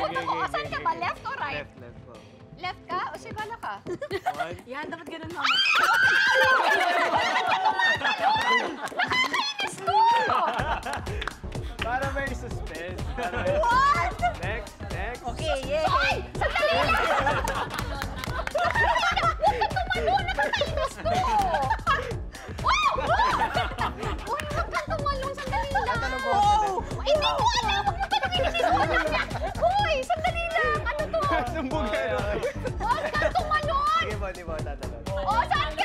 Napunta ko. Saan ka ba? Left or right? Left po. Left ka? O si bala ka? Yan, dapat ganun, mama. Nakakainis to! Para may suspense. What? Next. Okay, yeah. Ay! Sandali lang! Huwag ka tumalon! Nakakainis to! Wow! Uy, huwag kang tumalon! Sandali lang! Hindi ko alam! Huwag mo tanongin! Hindi ko alam yan! Uy! Sandali lang! Ano to? Sumbog ka. Huwag kang tumalon! Sige po, di po tatalon. O, saan ka?